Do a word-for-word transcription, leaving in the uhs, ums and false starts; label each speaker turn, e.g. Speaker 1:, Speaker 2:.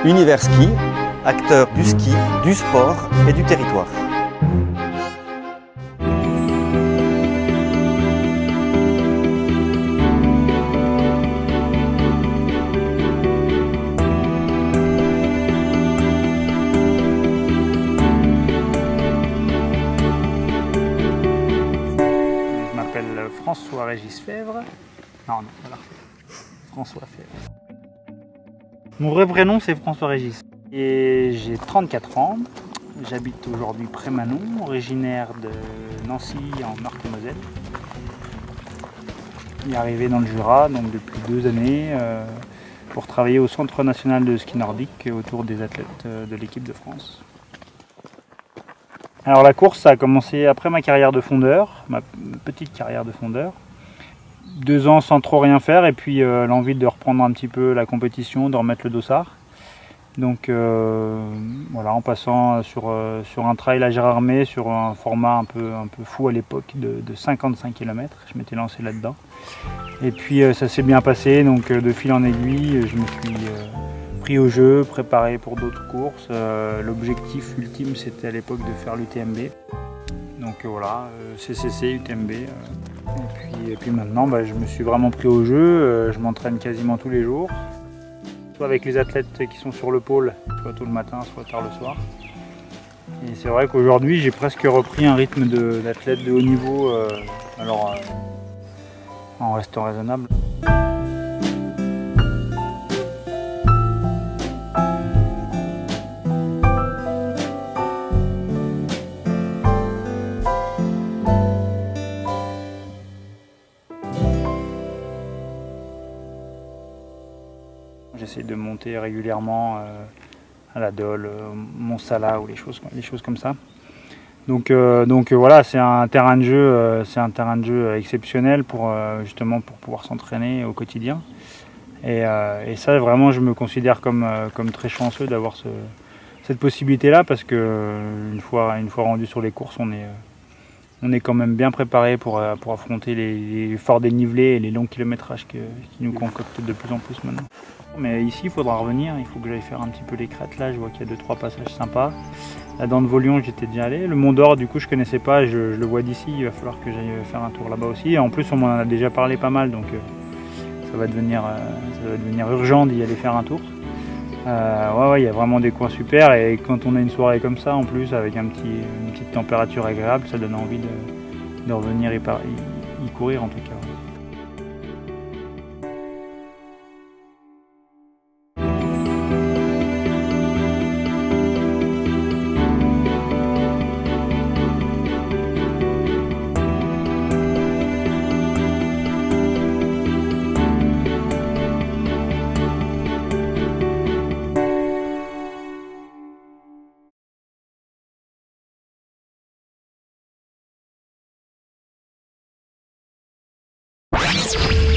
Speaker 1: Univers Ski, acteur du ski, du sport et du territoire.
Speaker 2: Je m'appelle François-Régis Fèvre. Non, non, voilà. François Fèvre. Mon vrai prénom c'est François-Régis. Et j'ai trente-quatre ans. J'habite aujourd'hui Prémanon, originaire de Nancy en Meurthe-et-Moselle. Je suis arrivé dans le Jura donc depuis deux années euh, pour travailler au Centre national de ski nordique autour des athlètes de l'équipe de France. Alors la course ça a commencé après ma carrière de fondeur, ma petite carrière de fondeur. Deux ans sans trop rien faire et puis euh, l'envie de reprendre un petit peu la compétition, de remettre le dossard. Donc euh, voilà, en passant sur, euh, sur un trail à Gérardmer, sur un format un peu, un peu fou à l'époque de, de cinquante-cinq kilomètres, je m'étais lancé là-dedans. Et puis euh, ça s'est bien passé, donc euh, de fil en aiguille, je me suis euh, pris au jeu, préparé pour d'autres courses. Euh, L'objectif ultime c'était à l'époque de faire l'U T M B. Donc euh, voilà, euh, C C C, U T M B. Euh, et, puis, et puis maintenant, bah, je me suis vraiment pris au jeu, euh, je m'entraîne quasiment tous les jours. Soit avec les athlètes qui sont sur le pôle, soit tôt le matin, soit tard le soir. Et c'est vrai qu'aujourd'hui, j'ai presque repris un rythme d'athlète de, de haut niveau, euh, alors euh, en restant raisonnable. J'essaie de monter régulièrement euh, à la Dole, euh, Mont-Salat ou les choses, les choses comme ça. Donc, euh, donc euh, voilà, c'est un terrain de jeu, euh, c'est un terrain de jeu exceptionnel pour euh, justement pour pouvoir s'entraîner au quotidien. Et, euh, et ça, vraiment, je me considère comme, euh, comme très chanceux d'avoir ce, cette possibilité-là parce que euh, une fois, une fois rendu sur les courses, on est, euh, on est quand même bien préparé pour, euh, pour affronter les, les forts dénivelés et les longs kilométrages que, qui nous concoctent de plus en plus maintenant. Mais ici, il faudra revenir, il faut que j'aille faire un petit peu les crêtes. Là, je vois qu'il y a deux trois passages sympas. La Dent de Vaulion, j'étais déjà allé. Le Mont d'Or, du coup, je connaissais pas, je, je le vois d'ici. Il va falloir que j'aille faire un tour là-bas aussi. Et en plus, on m'en a déjà parlé pas mal, donc euh, ça, va devenir, euh, ça va devenir urgent d'y aller faire un tour. Euh, ouais, ouais, il y a vraiment des coins super. Et quand on a une soirée comme ça, en plus, avec un petit, une petite température agréable, ça donne envie de, de revenir y, y, y courir en tout cas.
Speaker 3: You